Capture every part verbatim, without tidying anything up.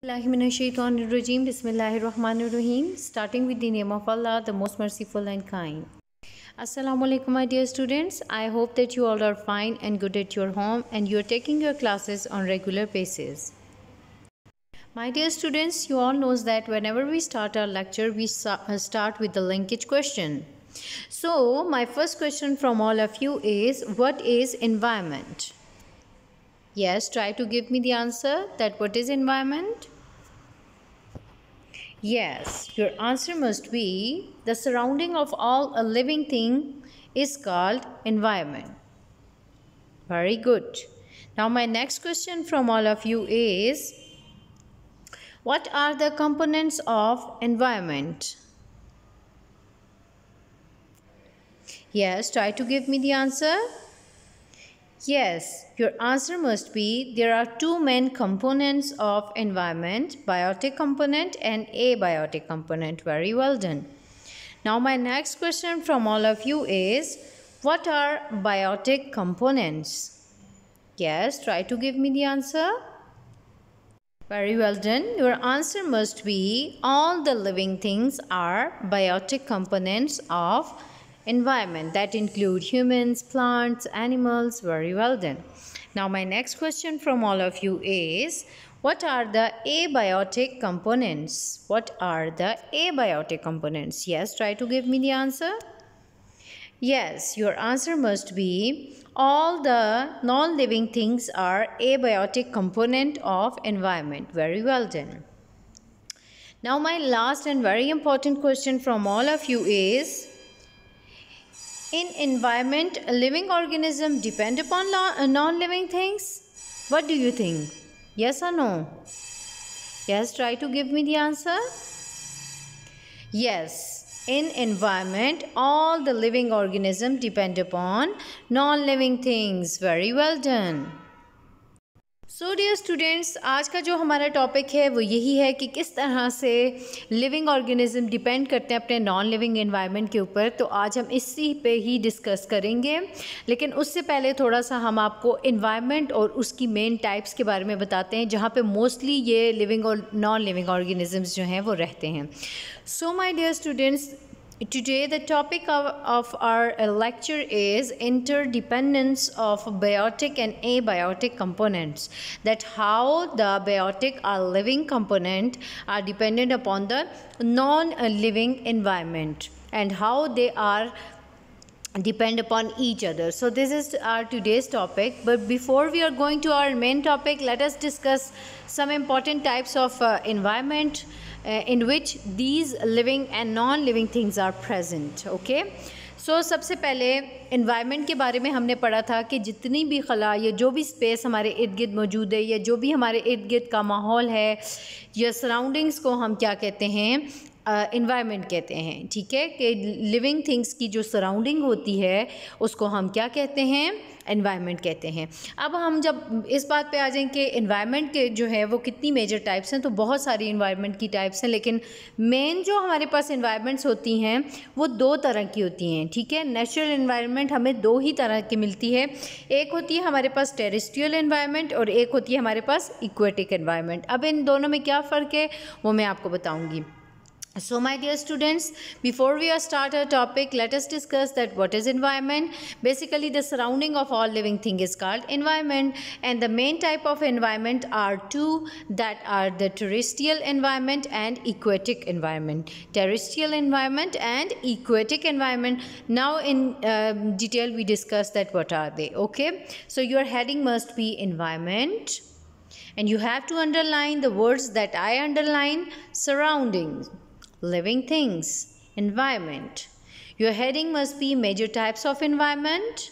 Bismillahirrahmanirrahim. Bismillahirrahmanirrahim. Starting with the name of Allah, the most merciful and kind. Assalamu alaikum, my dear students. I hope that you all are fine and good at your home and you are taking your classes on regular basis. My dear students, you all knows that whenever we start our lecture, we start with the linkage question. So, my first question from all of you is, what is environment? Yes, try to give me the answer that what is environment? Yes, your answer must be the surrounding of all a living thing is called environment. Very good. Now my next question from all of you is, what are the components of environment? Yes, try to give me the answer. Yes, your answer must be there are two main components of environment, biotic component and abiotic component. Very well done. Now my next question from all of you is, what are biotic components? Yes, try to give me the answer. Very well done. Your answer must be all the living things are biotic components of environment, that include humans, plants, animals. Very well done. Now my next question from all of you is, what are the abiotic components? What are the abiotic components? Yes, try to give me the answer. Yes, your answer must be all the non-living things are abiotic component of environment. Very well done. Now my last and very important question from all of you is, in environment, a living organism depend upon non-living things? What do you think? Yes or no? Yes, try to give me the answer. Yes, in environment, all the living organisms depend upon non-living things. Very well done. So dear students, आज का जो हमारा topic है वो यही है कि किस तरह से लिविंग ऑर्गेनिज्म डिपेंड करते हैं अपने नॉन लिविंग एनवायरनमेंट के ऊपर। तो आज हम इसी पे ही डिस्कस करेंगे, लेकिन उससे पहले थोड़ा सा हम आपको एनवायरनमेंट और उसकी मेन टाइप्स के बारे में बताते हैं, जहाँ पे मोस्टली ये लिविंग और नॉन लिविंग ऑर्गेनिजम्स जो हैं वो रहते हैं। So my dear students, today the topic of, of our uh, lecture is interdependence of biotic and abiotic components, that how the biotic or living component are dependent upon the non-living environment and how they are depend upon each other. So this is our today's topic, but before we are going to our main topic, let us discuss some important types of uh, environment uh, in which these living and non-living things are present. Okay, so सबसे पहले environment के बारे में हमने पढ़ा था कि जितनी भी खला या जो भी स्पेस हमारे इर्द गिर्द मौजूद है या जो भी हमारे इर्द गिर्द का माहौल है या सराउंडिंग्स को हम क्या कहते हैं, इन्वायरमेंट uh, कहते हैं। ठीक है, कि लिविंग थिंग्स की जो सराउंडिंग होती है उसको हम क्या कहते हैं, एनवायरनमेंट कहते हैं। अब हम जब इस बात पे आ जाएं कि एनवायरनमेंट के जो है वो कितनी मेजर टाइप्स हैं, तो बहुत सारी एनवायरनमेंट की टाइप्स हैं, लेकिन मेन जो हमारे पास एनवायरनमेंट्स होती हैं वो दो तरह की होती हैं। ठीक है, नेचुरल एनवायरनमेंट हमें दो ही तरह की मिलती है, एक होती है हमारे पास टेरेस्ट्रियल एनवायरनमेंट और एक होती है हमारे पास इक्वेटिक एनवायरनमेंट। अब इन दोनों में क्या फ़र्क है वो मैं आपको बताऊँगी। So my dear students, before we start our topic, let us discuss that what is environment. Basically the surrounding of all living thing is called environment, and the main type of environment are two, that are the terrestrial environment and aquatic environment. Terrestrial environment and aquatic environment. Now in uh, detail we discuss that what are they. Okay, so your heading must be environment, and you have to underline the words that I underline: surroundings, living things, environment. Your heading must be major types of environment.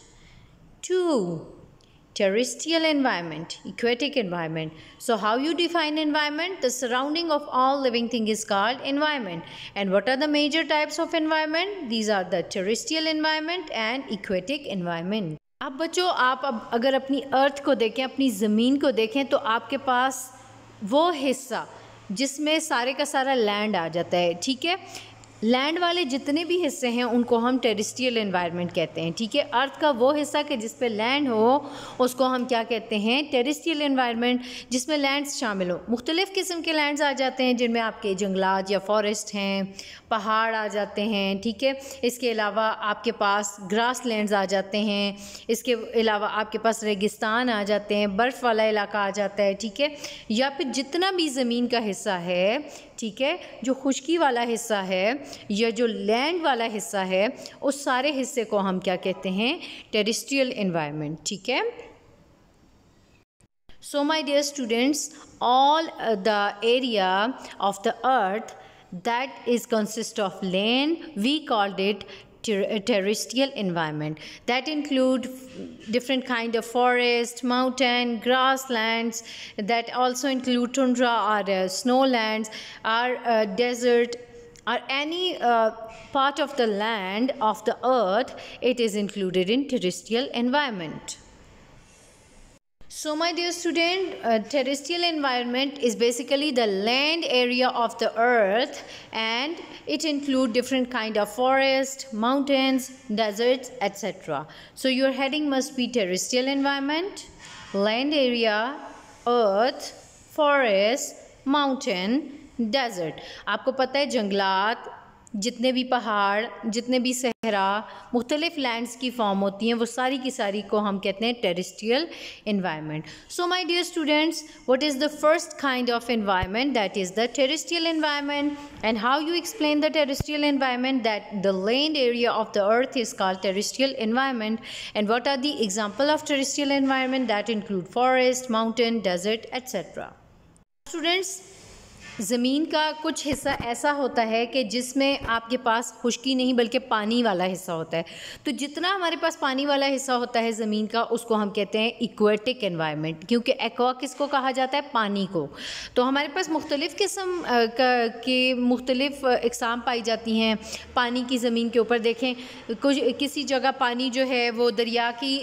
Two, terrestrial environment, aquatic environment. So how you define environment? The surrounding of all living thing is called environment. And what are the major types of environment? These are the terrestrial environment and aquatic environment. अब बच्चों, आप अब अगर अपनी अर्थ को देखें, अपनी ज़मीन को देखें, तो आपके पास वो हिस्सा जिसमें सारे का सारा लैंड आ जाता है। ठीक है, लैंड वाले जितने भी हिस्से हैं उनको हम टेरेस्ट्रियल एनवायरनमेंट कहते हैं, ठीक है। अर्थ का वो हिस्सा कि जिस पे लैंड हो उसको हम क्या कहते हैं, टेरेस्ट्रियल एनवायरनमेंट, जिसमें लैंड्स शामिल हो। मुख्तलिफ़ किस्म के लैंड्स आ जाते हैं जिनमें आपके जंगलात या फॉरेस्ट हैं, पहाड़ आ जाते हैं, ठीक है। इसके अलावा आपके पास ग्रास लैंड्स आ जाते हैं, इसके अलावा आपके पास रेगिस्तान आ जाते हैं, बर्फ़ वाला इलाका आ जाता है, ठीक है। या फिर जितना भी ज़मीन का हिस्सा है, ठीक है, जो खुश्की वाला हिस्सा है या जो लैंड वाला हिस्सा है, उस सारे हिस्से को हम क्या कहते हैं, टेरेस्ट्रियल एनवायरनमेंट, ठीक है। So my dear students, all the area of the earth that is consist of land, we called it ter terrestrial environment. That include different kind of forest, mountain, grasslands, that also include tundra or uh, snowlands or uh, desert or any uh, part of the land of the earth. It is included in terrestrial environment. So my dear student, uh, terrestrial environment is basically the land area of the earth, and it include different kind of forest, mountains, deserts, et cetera. So your heading must be terrestrial environment, land area, earth, forest, mountain, desert. आपको पता है जंगलात, जितने भी पहाड़, जितने भी सहरा, मुख्तलिफ लैंड्स की फॉर्म होती हैं, वो सारी की सारी को हम कहते हैं terrestrial environment. So my dear students, what is the first kind of environment, that is the terrestrial environment, and how you explain the terrestrial environment, that the land area of the earth is called terrestrial environment, and what are the example of terrestrial environment, that include forest, mountain, desert, etcetera. Students, ज़मीन का कुछ हिस्सा ऐसा होता है कि जिसमें आपके पास खुश्की नहीं बल्कि पानी वाला हिस्सा होता है। तो जितना हमारे पास पानी वाला हिस्सा होता है ज़मीन का, उसको हम कहते हैं इक्वेटिक एनवायरनमेंट, क्योंकि एक्वा किसको कहा जाता है, पानी को। तो हमारे पास मुख्तलिफ़ किस्म के मुख्तलिफ़ इकसाम पाई जाती हैं पानी की ज़मीन के ऊपर। देखें, कुछ किसी जगह पानी जो है वो दरिया की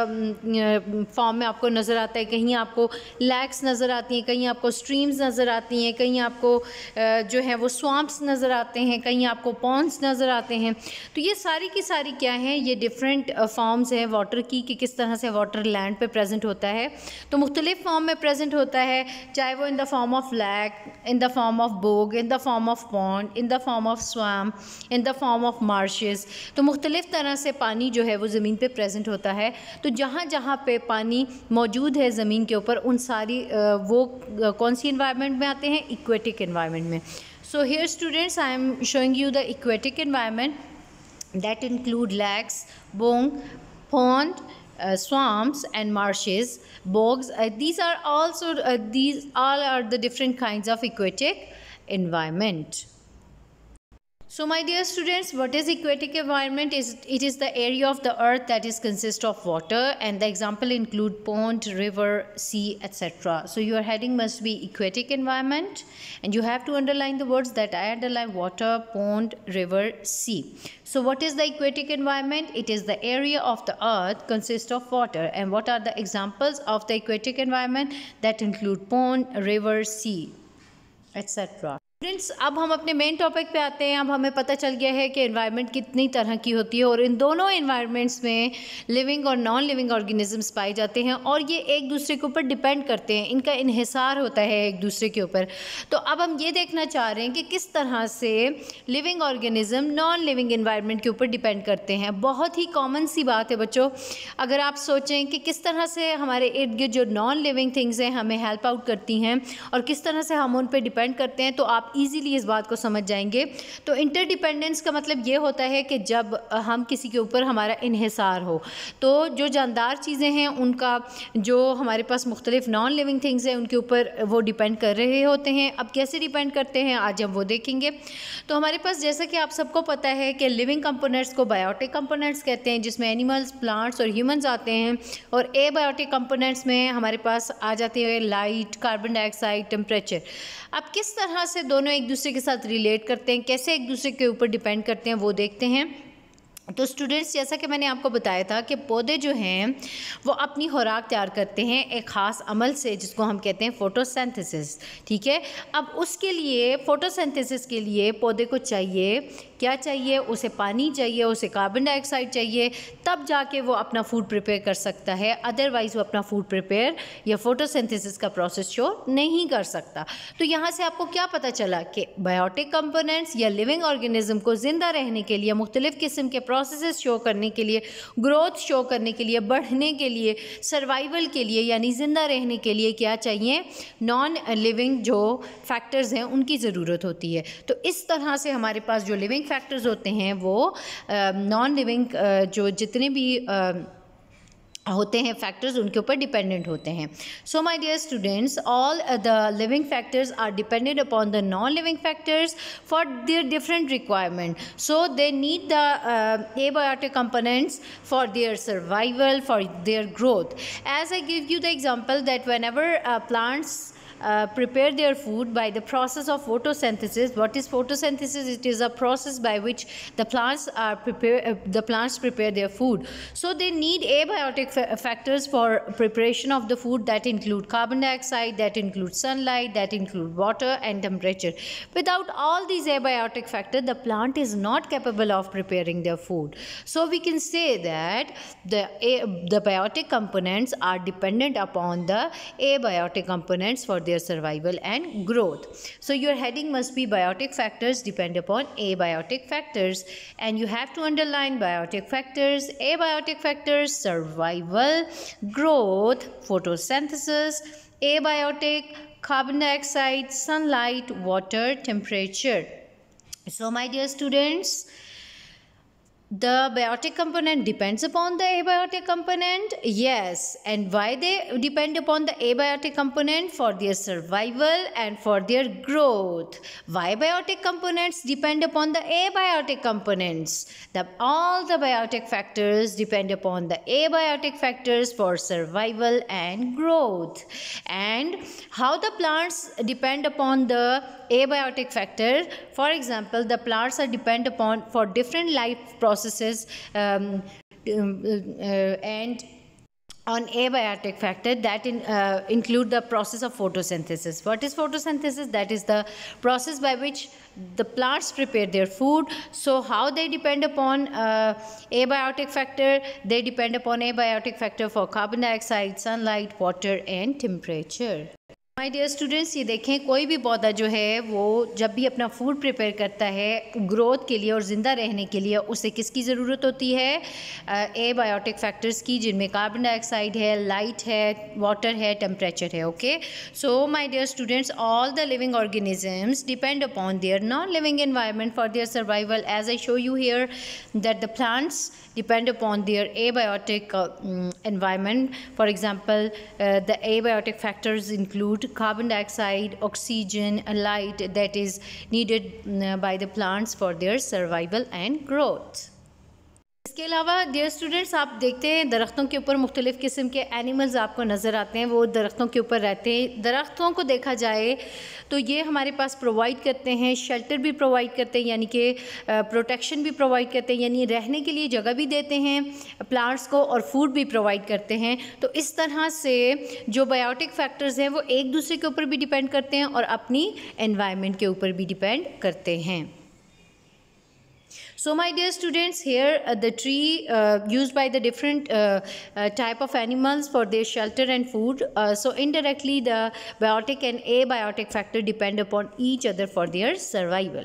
फॉर्म में आपको नज़र आता है, कहीं आपको लैक्स नज़र आती हैं, कहीं आपको स्ट्रीम्स नज़र आती हैं, कहीं आपको जो है वो स्वाम्प्स नज़र आते हैं, कहीं आपको पॉन्ड्स नज़र आते हैं। तो ये सारी की सारी क्या हैं, ये डिफरेंट फॉर्म्स हैं वाटर की, कि किस तरह से वाटर लैंड पे प्रेजेंट होता है। तो मुख्तलिफ फॉर्म में प्रेजेंट होता है, चाहे वो in the form of lake, in the form of bog, in the form of pond, in the form of swamp, in the form of marshes. तो मुख्तलिफ तरह से पानी जो है वो ज़मीन पे प्रेजेंट होता है। तो जहाँ जहाँ पे पानी मौजूद है ज़मीन के ऊपर, उन सारी वो कौन सी इन्वायरमेंट में आते हैं, इक्वेटिक environment में। So here students, I am showing you the aquatic environment that include lakes, bog, pond, uh, swamps and marshes, bogs. Uh, these are also uh, these all are the different kinds of aquatic environment. So my dear students, what is aquatic environment? Is it is the area of the earth that is consist of water, and the example include pond, river, sea, et cetera. So your heading must be aquatic environment, and you have to underline the words that I underline: water, pond, river, sea. So what is the aquatic environment? It is the area of the earth consist of water, and what are the examples of the aquatic environment? That include pond, river, sea, et cetera. Friends, अब हम अपने main topic पे आते हैं। अब हमें पता चल गया है कि एनवायरनमेंट कितनी तरह की होती है, और इन दोनों एनवायरनमेंट्स में लिविंग और नॉन लिविंग ऑर्गेनिजम्स पाए जाते हैं, और ये एक दूसरे के ऊपर डिपेंड करते हैं, इनका इन्हिसार होता है एक दूसरे के ऊपर। तो अब हम ये देखना चाह रहे हैं कि किस तरह से living organism non living environment के ऊपर डिपेंड करते हैं। बहुत ही कॉमन सी बात है बच्चों, अगर आप सोचें कि किस तरह से हमारे इर्द गिर्द जो नॉन लिविंग थिंग्स हैं हमें हेल्प आउट करती हैं और किस तरह से हम उन पर डिपेंड करते हैं, तो आप ईजीली इस बात को समझ जाएंगे। तो इंटरडिपेंडेंस का मतलब ये होता है कि जब हम किसी के ऊपर हमारा इन्हिसार हो, तो जो जानदार चीज़ें हैं उनका जो हमारे पास मुख्तलिफ नॉन लिविंग थिंग्स हैं उनके ऊपर वो डिपेंड कर रहे होते हैं। अब कैसे डिपेंड करते हैं आज हम वो देखेंगे। तो हमारे पास जैसा कि आप सबको पता है कि लिविंग कंपोनेंट्स को बायोटिक कंपोनेंट्स कहते हैं, जिसमें एनिमल्स, प्लांट्स और ह्यूमंस आते हैं, और एबायोटिक कंपोनेंट्स में हमारे पास आ जाते हैं लाइट, कार्बन डाइऑक्साइड, टेम्परेचर। अब किस तरह से दोनों एक दूसरे के साथ रिलेट करते हैं, कैसे एक दूसरे के ऊपर डिपेंड करते हैं, वो देखते हैं। तो स्टूडेंट्स, जैसा कि मैंने आपको बताया था कि पौधे जो हैं वो अपनी खुराक तैयार करते हैं एक ख़ास अमल से जिसको हम कहते हैं फोटोसिंथेसिस। ठीक है, अब उसके लिए फोटोसिंथेसिस के लिए पौधे को चाहिए क्या चाहिए, उसे पानी चाहिए, उसे कार्बन डाइऑक्साइड चाहिए, तब जाके वो अपना फूड प्रिपेयर कर सकता है। अदरवाइज़ वो अपना फूड प्रिपेयर या फोटोसिंथेसिस का प्रोसेस शो नहीं कर सकता। तो यहाँ से आपको क्या पता चला कि बायोटिक कंपोनेंट्स या लिविंग ऑर्गेनिज्म को ज़िंदा रहने के लिए, मुख्तलिफ़ किस्म के प्रोसेसेस शो करने के लिए, ग्रोथ शो करने के लिए, बढ़ने के लिए, सर्वाइवल के लिए यानी ज़िंदा रहने के लिए क्या चाहिए, नॉन लिविंग जो फैक्टर्स हैं उनकी ज़रूरत होती है। तो इस तरह से हमारे पास जो लिविंग फैक्टर्स होते हैं वो नॉन लिविंग जो जितने भी uh, होते हैं फैक्टर्स उनके ऊपर डिपेंडेंट होते हैं। So my dear students, all the living factors are dependent upon the non living factors for their different requirement. So they need the abiotic components for their survival, for their growth. As I give you the example that whenever plants Uh, prepare their food by the process of photosynthesis. What is photosynthesis? It is a process by which the plants are prepare uh, the plants prepare their food. So they need abiotic fa factors for preparation of the food that include carbon dioxide, that include sunlight, that include water and temperature. Without all these abiotic factors, the plant is not capable of preparing their food. So we can say that the a the biotic components are dependent upon the abiotic components for their their survival and growth. So your heading must be biotic factors depend upon abiotic factors, and you have to underline biotic factors, abiotic factors, survival, growth, photosynthesis, abiotic, carbon dioxide, sunlight, water, temperature. So my dear students, the biotic component depends upon the abiotic component, yes. And why they depend upon the abiotic component? For their survival and for their growth. Why biotic components depend upon the abiotic components? The, all the biotic factors depend upon the abiotic factors for survival and growth. And how the plants depend upon the abiotic factor? For example, the plants are depend upon for different life processes um, uh, and on abiotic factor that in, uh, include the process of photosynthesis. What is photosynthesis? That is the process by which the plants prepare their food. So how they depend upon uh, abiotic factor? They depend upon abiotic factor for carbon dioxide, sunlight, water and temperature. My dear students, ये देखें कोई भी पौधा जो है वो जब भी अपना फूड प्रिपेयर करता है ग्रोथ के लिए और ज़िंदा रहने के लिए उसे किसकी ज़रूरत होती है? एबायोटिक फैक्टर्स की, जिनमें कार्बन डाइऑक्साइड है, लाइट है, वाटर है, टेम्परेचर है। Okay, so my dear students, all the living organisms depend upon their non living environment for their survival. As I show you here that the plants depend upon their abiotic uh, um, environment. For example, uh, the abiotic factors include carbon dioxide, oxygen, light that is needed uh, by the plants for their survival and growth. इसके अलावा dear students, आप देखते हैं दरख्तों के ऊपर मुख्तलिफ़ किस्म के एनिमल्स आपको नज़र आते हैं, वो दरख्तों के ऊपर रहते हैं। दरख्तों को देखा जाए तो ये हमारे पास प्रोवाइड करते हैं, शेल्टर भी प्रोवाइड करते हैं, यानी कि प्रोटेक्शन भी प्रोवाइड करते हैं, यानी रहने के लिए जगह भी देते हैं प्लांट्स को और फूड भी प्रोवाइड करते हैं। तो इस तरह से जो बायोटिक फैक्टर्स हैं वो एक दूसरे के ऊपर भी डिपेंड करते हैं और अपनी एनवायरनमेंट के ऊपर भी डिपेंड करते हैं। So my dear students, here uh, the tree uh, used by the different uh, uh, type of animals for their shelter and food. Uh, so indirectly the biotic and abiotic factor depend upon each other for their survival.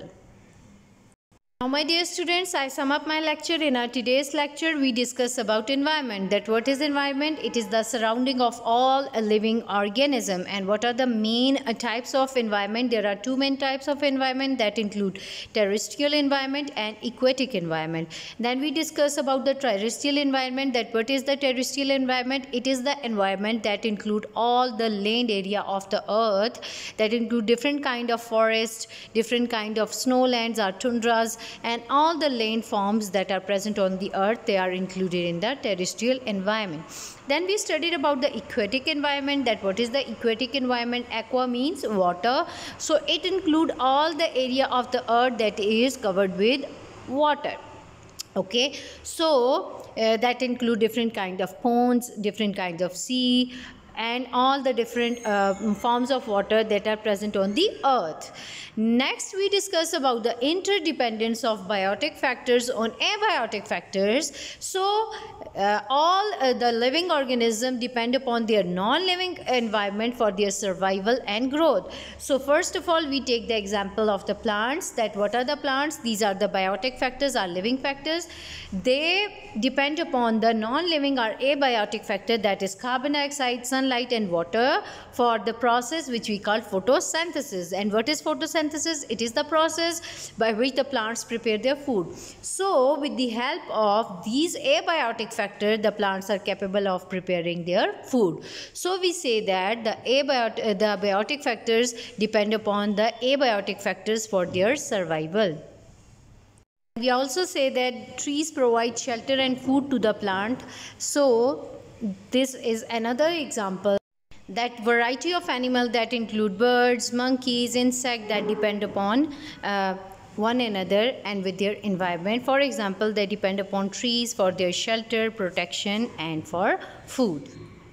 Now my dear students, I sum up my lecture. In our today's lecture we discuss about environment. That what is environment? It is the surrounding of all a living organism. And what are the main uh, types of environment? There are two main types of environment that include terrestrial environment and aquatic environment. Then we discuss about the terrestrial environment. That what is the terrestrial environment? It is the environment that include all the land area of the earth, that include different kind of forest, different kind of snowlands or tundras, and all the landforms that are present on the earth, they are included in the terrestrial environment. Then we studied about the aquatic environment. That what is the aquatic environment? Aqua means water, so it include all the area of the earth that is covered with water. Okay, so uh, that include different kind of ponds, different kinds of sea, and all the different uh, forms of water that are present on the earth. Next, we discuss about the interdependence of biotic factors on abiotic factors. So uh, all uh, the living organisms depend upon their non-living environment for their survival and growth. So first of all, we take the example of the plants. That what are the plants? These are the biotic factors, are living factors. They depend upon the non-living or abiotic factor, that is carbon dioxide, sunlight and water, for the process which we call photosynthesis. And what is photosynthesis? It is the process by which the plants prepare their food. So with the help of these abiotic factors, the plants are capable of preparing their food. So we say that the abiotic, the biotic factors depend upon the abiotic factors for their survival. We also say that trees provide shelter and food to the plant. So this is another example, that variety of animals that include birds, monkeys, insects that depend upon uh, one another and with their environment. For example, they depend upon trees for their shelter, protection and for food.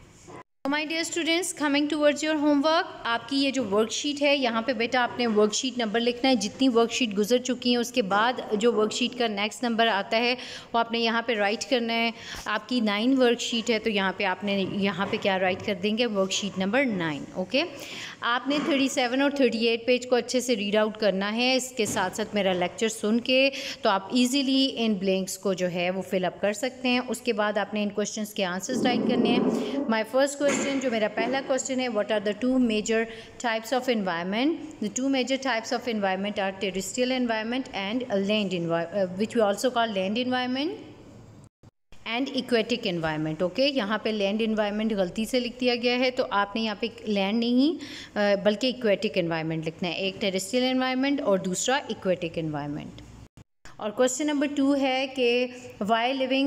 My dear students, coming towards your homework, आपकी ये जो worksheet है, यहाँ पे बेटा आपने worksheet number लिखना है। जितनी वर्कशीट गुजर चुकी हैं उसके बाद जो वर्कशीट का नेक्स्ट नंबर आता है वो आपने यहाँ पे राइट करना है। आपकी नाइन वर्कशीट है तो यहाँ पे आपने यहाँ पे क्या राइट कर देंगे, वर्कशीट नंबर नाइन। ओके, आपने थर्टी सेवन और थर्टी एट पेज को अच्छे से रीड आउट करना है। इसके साथ साथ मेरा लेक्चर सुन के तो आप ईजिली इन ब्लैंक्स को जो है वो फिलअप कर सकते हैं। उसके बाद आपने इन क्वेश्चंस के आंसर्स राइट करने हैं। माय फर्स्ट क्वेश्चन, जो मेरा पहला क्वेश्चन है, what are the two major types of environment? The two major types of environment are terrestrial environment and land environment, which we also call land environment and aquatic environment. Okay, यहाँ पे land environment गलती से लिख दिया गया है तो आपने यहाँ पे लैंड नहीं बल्कि इक्वेटिक एनवायरनमेंट लिखना है। एक टेरेस्ट्रियल एनवायरनमेंट और दूसरा इक्वेटिक एनवायरनमेंट। और क्वेश्चन नंबर टू है कि why living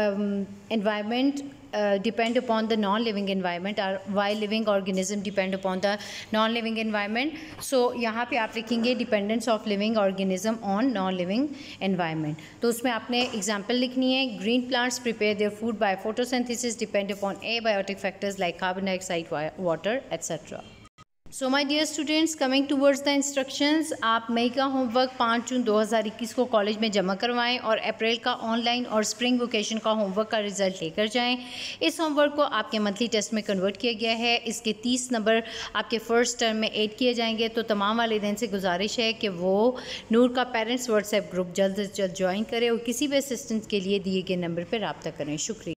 environment depend upon the non living environment, और why living organism depend upon the non living environment. So यहाँ पे आप लिखेंगे dependence of living organism on non living environment. तो उसमें आपने एग्जांपल लिखनी है, green plants prepare their food by photosynthesis, depend upon abiotic factors like carbon dioxide, water etcetera. So my dear students, coming towards the instructions, आप मई का homework पाँच जून दो हज़ार इक्कीस को कॉलेज में जमा करवाएं और अप्रैल का ऑनलाइन और स्प्रिंग वेकेशन का होमवर्क का रिजल्ट लेकर जाएं। इस होमवर्क को आपके मंथली टेस्ट में कन्वर्ट किया गया है। इसके तीस नंबर आपके फर्स्ट टर्म में ऐड किए जाएंगे। तो तमाम वालिदैन से गुजारिश है कि वो नूर का पेरेंट्स व्हाट्सएप ग्रुप जल्द से जल्द ज्वाइन करें और किसी भी असिस्टेंस के लिए दिए गए नंबर पर रब्ता करें। शुक्रिया।